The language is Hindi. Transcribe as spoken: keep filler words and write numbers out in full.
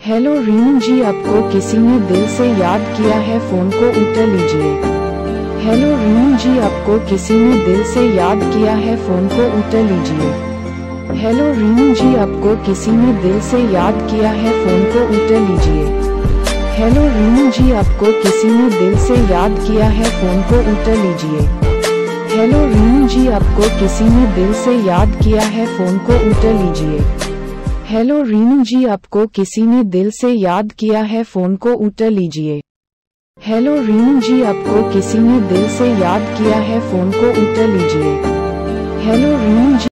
हेलो रीनू जी, आपको किसी ने दिल से याद किया है, फोन को उठा लीजिए। हेलो रीनू जी, आपको किसी ने दिल से याद किया है, फोन को उठा लीजिए। हेलो रीनू जी, आपको किसी ने दिल से याद किया है, फोन को उठा लीजिए। हेलो रीनू जी, आपको किसी ने दिल से याद किया है, फोन को उठा लीजिए। हेलो रीनू जी, आपको किसी ने दिल से याद किया है, फोन को उठा लीजिए। हेलो रीनू जी, आपको किसी ने दिल से याद किया है, फोन को उठा लीजिए। हेलो रीनू जी, आपको किसी ने दिल से याद किया है, फोन को उठा लीजिए। हेलो रीनू जी